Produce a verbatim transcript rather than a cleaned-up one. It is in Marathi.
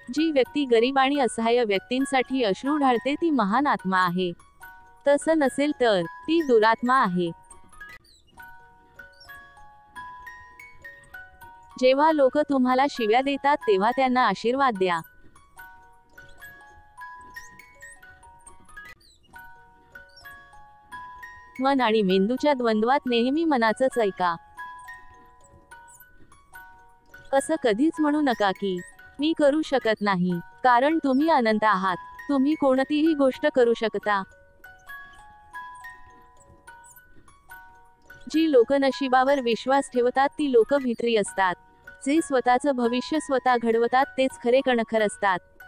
जी व्यक्ती गरीब आणि असहाय्य व्यक्तींसाठी अश्रू ढाळते ती महान आत्मा आहे. तसं नसेल तर ती दुरात्मा आहे. जेव्हा लोक तुम्हाला शिव्या देतात तेव्हा त्यांना आशीर्वाद द्या. मन आणि मेंदूच्या द्वंद्वात नेहमी मनाचंच ऐका. असं कधीच म्हणू नका की मी करू शकत नाही, कारण तुम्ही अनंत आहात. तुम्ही कोणतीही गोष्ट करू शकता. जी लोक नशिबावर विश्वास ठेवतात ती लोक भित्री असतात. जे स्वतःचं भविष्य स्वतः घडवतात तेच खरे कणखर असतात.